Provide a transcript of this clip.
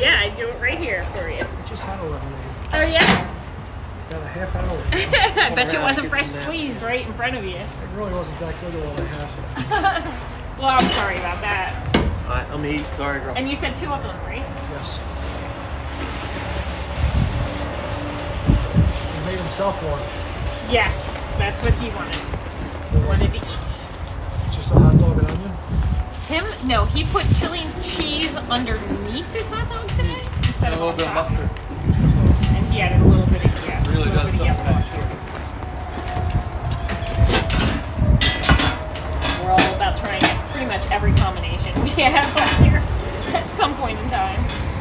Yeah, I do it right here for you. I just had a lemonade. Oh yeah? Got a half hour. I bet you it wasn't fresh squeezed right in front of you. It really wasn't that good while I had it. Well, I'm sorry about that. Alright, I'm eat. Sorry, girl. And you said 2 of them, right? Yes. He made himself one. Yes, that's what he wanted. He wanted to eat. Just a hot dog and onion? No, he put chili and cheese underneath his hot dog today instead A of little on bit of top. mustard. And he added a little bit of Really little does bit of something yellow. nice. We're all about trying pretty much every combination we have up here at some point in time.